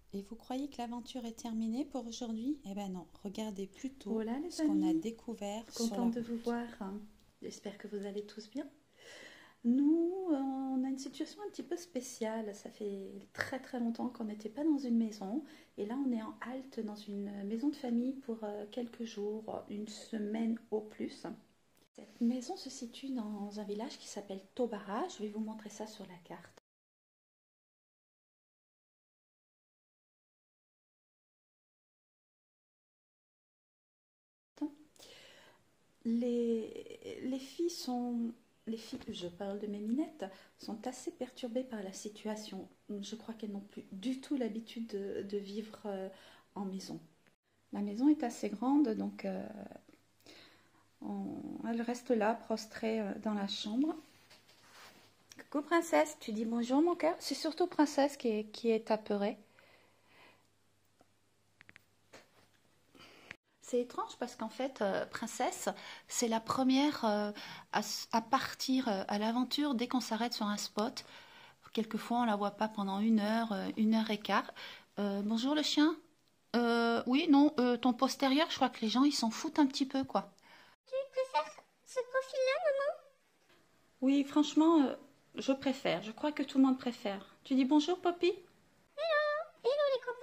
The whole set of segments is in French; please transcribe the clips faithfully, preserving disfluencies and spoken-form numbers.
Et vous croyez que l'aventure est terminée pour aujourd'hui? Eh ben non, regardez plutôt Voilà les ce qu'on a amis, découvert sur la contente de vous route. voir. J'espère que vous allez tous bien. Nous, euh, on a une situation un petit peu spéciale. Ça fait très très longtemps qu'on n'était pas dans une maison. Et là, on est en halte dans une maison de famille pour euh, quelques jours, une semaine au plus. Cette maison se situe dans un village qui s'appelle Tobara. Je vais vous montrer ça sur la carte. Les, les filles sont, les filles, je parle de mes minettes, sont assez perturbées par la situation. Je crois qu'elles n'ont plus du tout l'habitude de, de vivre euh, en maison. La maison est assez grande, donc euh, on, elles restent là, prostrées euh, dans la chambre. Coucou princesse, tu dis bonjour mon cœur? C'est surtout princesse qui est, qui est apeurée. C'est étrange parce qu'en fait, euh, Princesse, c'est la première euh, à, à partir euh, à l'aventure dès qu'on s'arrête sur un spot. Quelquefois, on la voit pas pendant une heure, euh, une heure et quart. Euh, bonjour le chien. Euh, oui, non, euh, ton postérieur, je crois que les gens, ils s'en foutent un petit peu, quoi. Tu préfères ce profil-là, maman? Oui, franchement, euh, je préfère. Je crois que tout le monde préfère. Tu dis bonjour, Poppy? Hello! Hello les copains!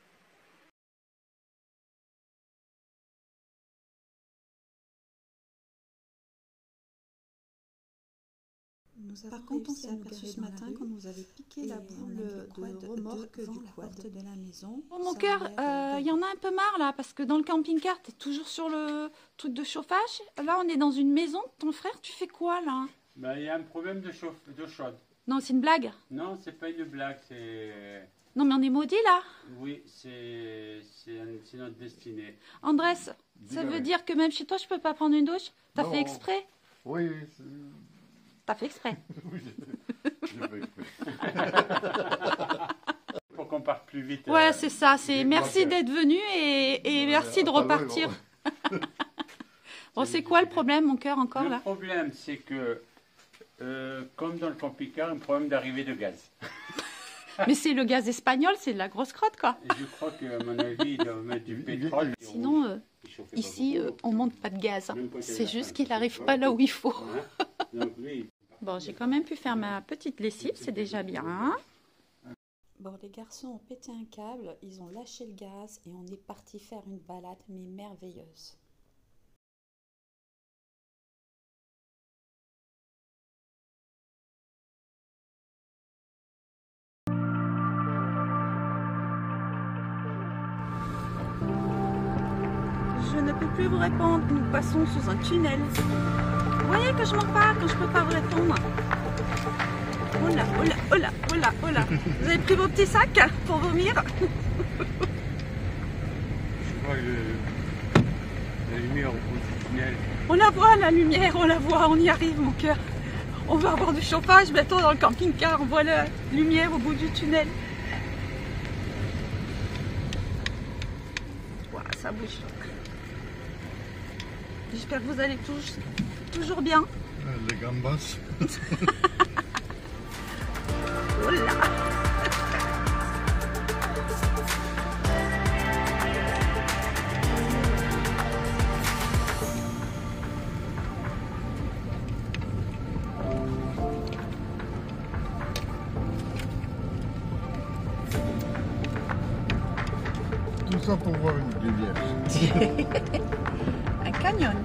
Nous avons Par contre, on réussi s'est à nous aperçu garer ce dans la matin rue qu'on nous avait piqué et la on a boule mis le de quad remorque devant du la quad. porte de la maison. Oh mon Ça a cœur, l'air, il euh, y en a un peu marre là, parce que dans le camping-car, t'es toujours sur le truc de chauffage. Là, on est dans une maison. Ton frère, tu fais quoi là? Ben, il y a un problème de chauffe, d'eau chaude. Non, c'est une blague. Non, c'est pas une blague, c'est... Non, mais on est maudit là. Oui, c'est c'est un- c'est notre destinée. Andrés, ça Dis-le, veut oui. dire que même chez toi, je peux pas prendre une douche? T'as Non. fait exprès? Oui, oui, c'est- T'as fait exprès. oui, j'ai j'ai fait exprès. Pour qu'on parte plus vite. Ouais, euh, c'est ça. C'est des merci blocs. d'être venu et, et Ouais, merci de ah, pas loin, repartir. bon. Bon, c'est quoi le problème, mon cœur, encore Le là? problème, c'est que, euh, comme dans le camping-car, un problème d'arrivée de gaz. Mais c'est le gaz espagnol, c'est de la grosse crotte, quoi. Et je crois qu'à mon avis, ils doivent mettre du pétrole. Sinon, euh, Il chauffait pas ici, beaucoup. euh, on monte pas de gaz. hein. Même quand il y a C'est la juste fin, qu'il c'est n'arrive pas pas là où il faut. Hein. Donc lui, Bon, j'ai quand même pu faire ma petite lessive, c'est déjà bien. Bon, les garçons ont pété un câble, ils ont lâché le gaz et on est parti faire une balade, mais merveilleuse. Je ne peux plus vous répondre, nous passons sous un tunnel. Vous voyez que je m'en parle quand je peux pas vous répondre. Oh là, oh là, oh là, oh là, oh là. Vous avez pris vos petits sacs pour vomir? je crois que la lumière au bout du tunnel. On la voit, la lumière, on la voit, on y arrive, mon cœur. On va avoir du chauffage bientôt dans le camping-car, on voit la lumière au bout du tunnel. Ouah, ça bouge. J'espère que vous allez tous, toujours bien. Les gambas. Oh là. Tout ça pour voir une rivière. Un canyon.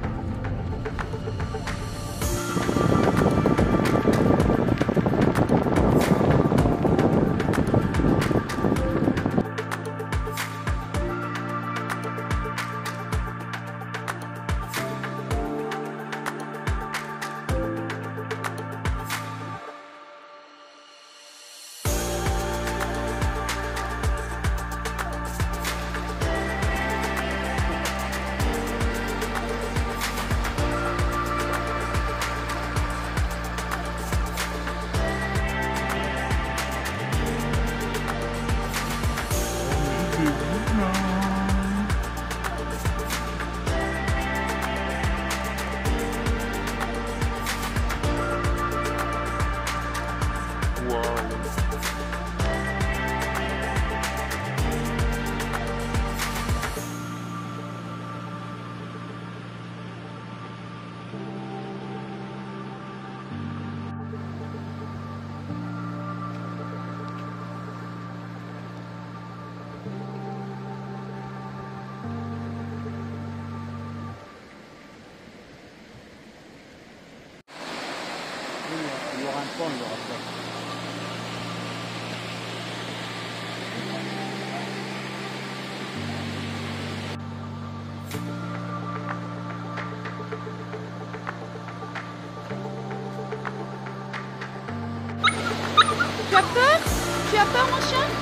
avoir un pont, il y aura ça. Tu as peur? Tu as peur, mon chien?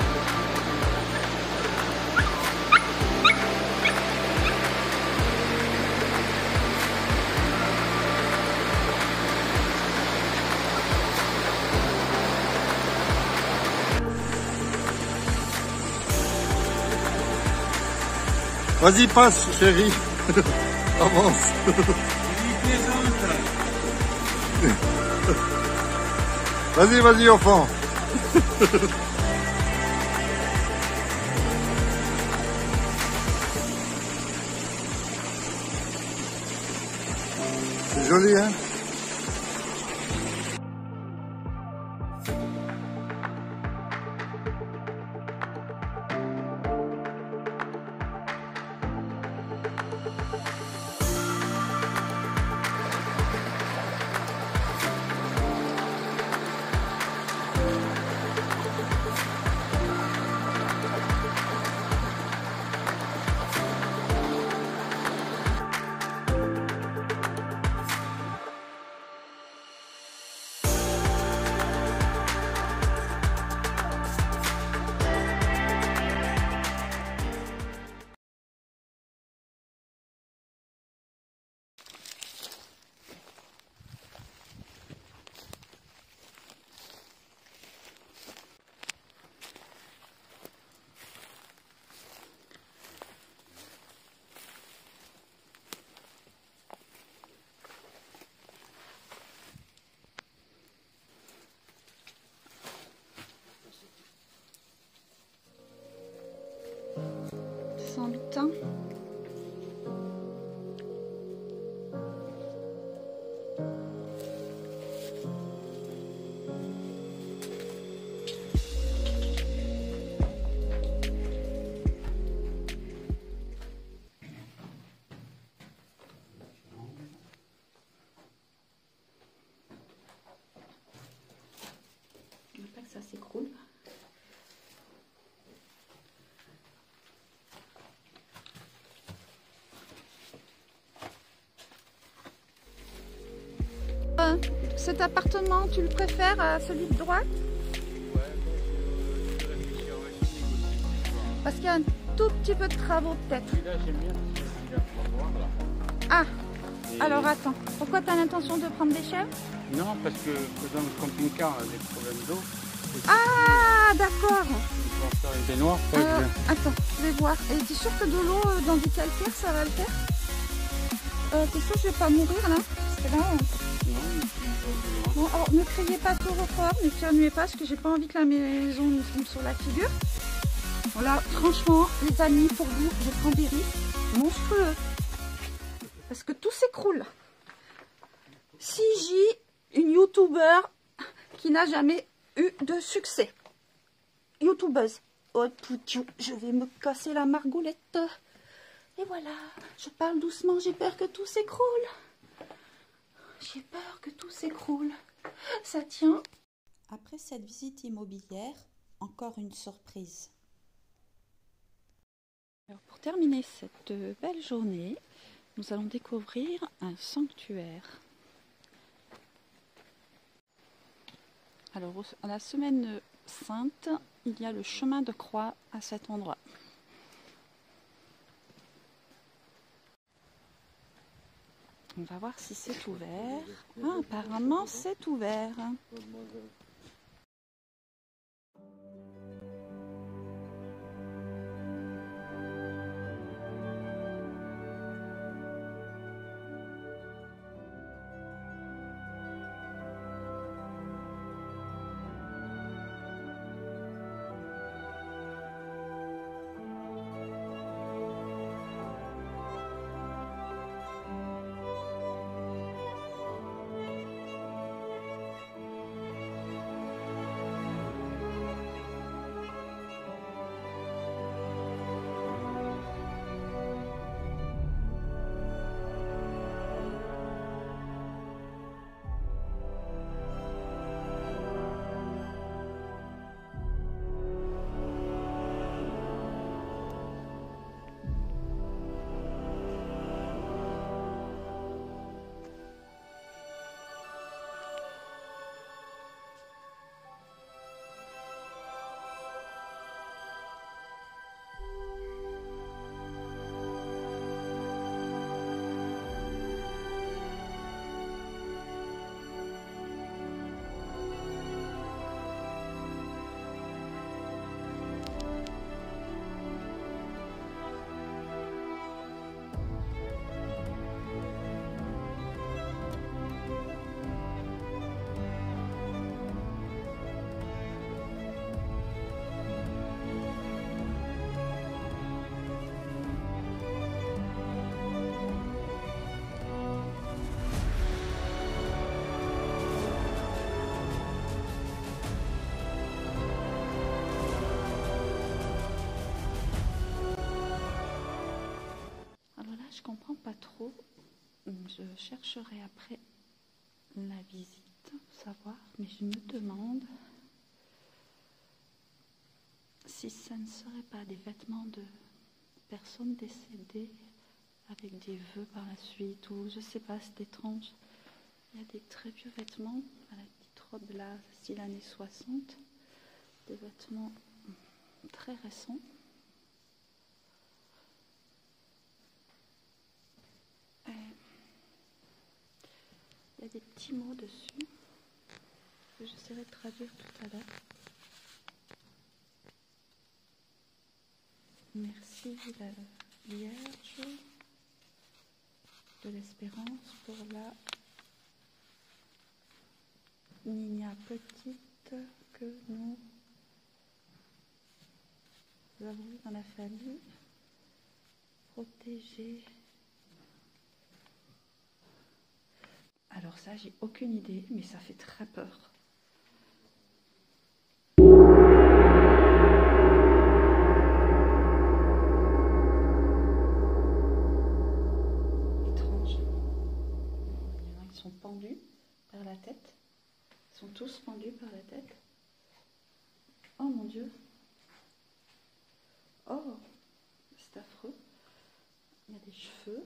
Vas-y, passe, chérie. Avance. Vas-y, vas-y, enfant. C'est joli, hein? Sans lutin. Je veux pas que ça s'écroule. Cet appartement, tu le préfères à celui de droite? Ouais, je vais réfléchir, on va essayer de négocier. Parce qu'il y a un tout petit peu de travaux peut-être. Celui-là, j'aime bien parce que celui-là, on va voir là. Ah, Et- alors attends. Pourquoi tu as l'intention de prendre des chèvres? Non, parce que dans le camping-car, on a des problèmes d'eau. Ah, d'accord. Il faut faire une baignoire. Après, Euh, je- attends, je vais voir. Et tu es sûr que de l'eau euh, dans du calcaire, ça va le faire? euh, T'es sûr que je vais pas mourir là? Parce que là, euh, Non, il faut une baignoire. bon, alors ne criez pas trop fort, ne fermez pas parce que j'ai pas envie que la maison nous tombe sur la figure. Bon là, franchement, les amis, pour vous, je prends des risques monstrueux. Parce que tout s'écroule. C J, une youtubeur qui n'a jamais eu de succès. Youtubeuse. Oh, poutiu, je vais me casser la margoulette. Et voilà, je parle doucement, j'ai peur que tout s'écroule. J'ai peur que tout s'écroule. Ça tient. Après cette visite immobilière, encore une surprise. Alors, pour terminer cette belle journée, nous allons découvrir un sanctuaire. Alors, à la semaine sainte, il y a le chemin de croix à cet endroit. On va voir si c'est ouvert. Ah, apparemment, c'est ouvert. comprends pas trop. Je chercherai après la visite, pour savoir, mais je me demande si ça ne serait pas des vêtements de personnes décédées avec des vœux par la suite, ou je sais pas, c'est étrange. Il y a des très vieux vêtements, à la petite robe là, style années soixante, des vêtements très récents. Et il y a des petits mots dessus que j'essaierai de traduire tout à l'heure. Merci la Vierge de l'Espérance pour la Nina petite que nous avons eue dans la famille, protégée. Alors ça, j'ai aucune idée, mais ça fait très peur. Étrange. Ils sont pendus par la tête. Ils sont tous pendus par la tête. Oh mon Dieu. Oh, c'est affreux. Il y a des cheveux.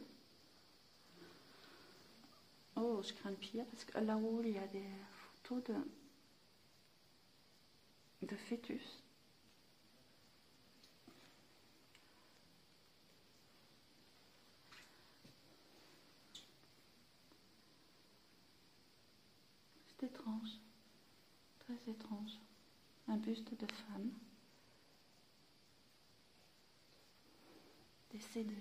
Oh, je crains le pire parce que là-haut, il y a des photos de, de fœtus. C'est étrange, très étrange. Un buste de femme décédée.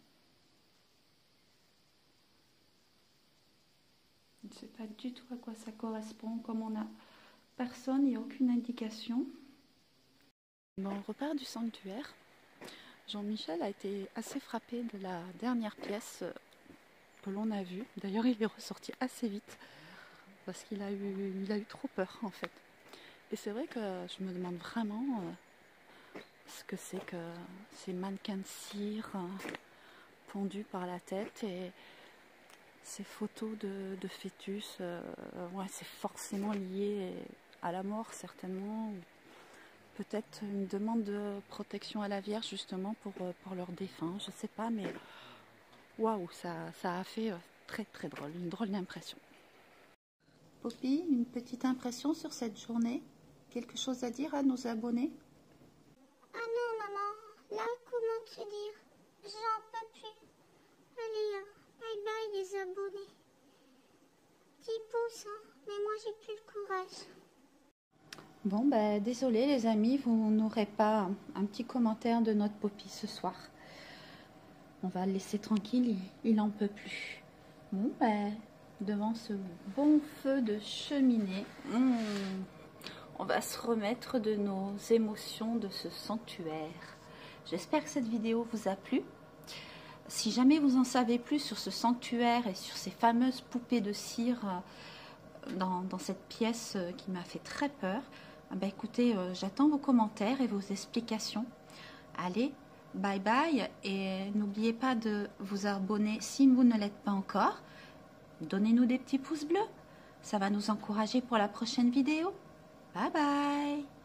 Je ne sais pas du tout à quoi ça correspond, comme on a personne et aucune indication. Bon, on repart du sanctuaire. Jean-Michel a été assez frappé de la dernière pièce que l'on a vue. D'ailleurs, il est ressorti assez vite parce qu'il a eu, il a eu trop peur en fait. Et c'est vrai que je me demande vraiment euh, ce que c'est que ces mannequins de cire euh, pendus par la tête et ces photos de, de fœtus, euh, ouais, c'est forcément lié à la mort certainement, ou peut-être une demande de protection à la Vierge justement pour, pour leurs défunts, je sais pas, mais waouh, ça, ça a fait très très drôle, une drôle d'impression. Poppy, une petite impression sur cette journée? Quelque chose à dire à nos abonnés? Ah non, maman, là, comment te dire? J'en peux plus. Allez, hein. Bye bye les abonnés. Petit pouce, hein, mais moi j'ai plus le courage. Bon, ben désolé les amis, vous n'aurez pas un petit commentaire de notre Poppy ce soir. On va le laisser tranquille, il n'en peut plus. Bon, ben devant ce bon feu de cheminée, hmm, on va se remettre de nos émotions de ce sanctuaire. J'espère que cette vidéo vous a plu. Si jamais vous en savez plus sur ce sanctuaire et sur ces fameuses poupées de cire dans, dans cette pièce qui m'a fait très peur, ben écoutez, euh, j'attends vos commentaires et vos explications. Allez, bye bye et n'oubliez pas de vous abonner si vous ne l'êtes pas encore. Donnez-nous des petits pouces bleus, ça va nous encourager pour la prochaine vidéo. Bye bye.